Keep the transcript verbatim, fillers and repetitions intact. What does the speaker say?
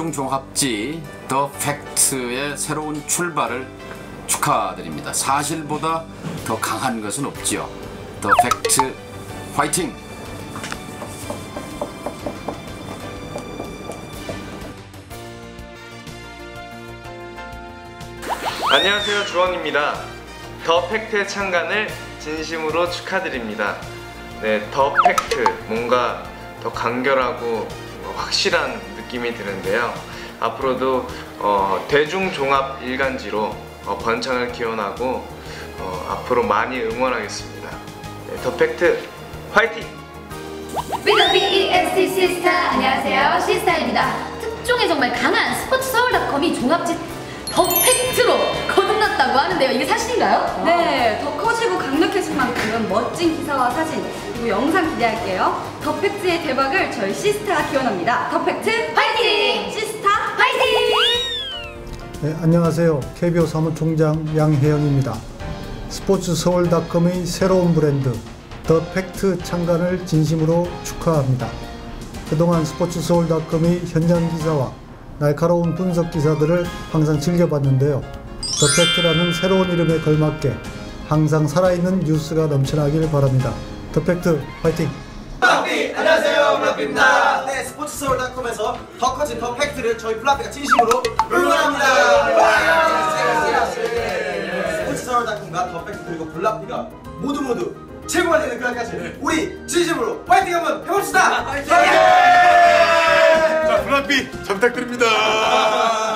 대중종합지 더 팩트의 새로운 출발을 축하드립니다. 사실보다 더 강한 것은 없지요. 더 팩트 화이팅! 안녕하세요, 주원입니다. 더 팩트의 창간을 진심으로 축하드립니다. 네, 더 팩트, 뭔가 더 간결하고 확실한 느낌이 드는데요. 앞으로도 어, 대중종합 일간지로 어, 번창을 기원하고 어, 앞으로 많이 응원하겠습니다. 네, 더 팩트 화이팅! 위더 비이에스티 시스타, 안녕하세요, 시스타입니다. 특종에 정말 강한 스포츠 서울닷컴이 종합지 더 팩트로 거듭났다고 하는데요. 이게 사실인가요? 네, 더 커지고 강력해진 만큼 멋진 기사와 사진 그리고 영상 기대할게요. 더 팩트의 대박을 저희 시스타가 기원합니다. 더 팩트 화이팅! 시스타 화이팅! 네, 안녕하세요. 케이비오 사무총장 양혜영입니다. 스포츠 서울닷컴의 새로운 브랜드 더 팩트 창간을 진심으로 축하합니다. 그동안 스포츠 서울닷컴의 현장 기사와 날카로운 분석 기사들을 항상 즐겨봤는데요. 더 팩트라는 새로운 이름에 걸맞게 항상 살아있는 뉴스가 넘쳐나길 바랍니다. 더 팩트 화이팅! 블라피! 안녕하세요, 블라피입니다. 네, 스포츠 서울닷컴에서 더 커진 더 팩트를 저희 블라피가 진심으로 응원합니다. 스포츠 서울닷컴과 더 팩트 그리고 블라피가 모두 모두 최고가 되는 그날까지 우리 진심으로 파이팅 한번 해봅시다. 파이팅! 자, 블라피 잘 부탁드립니다.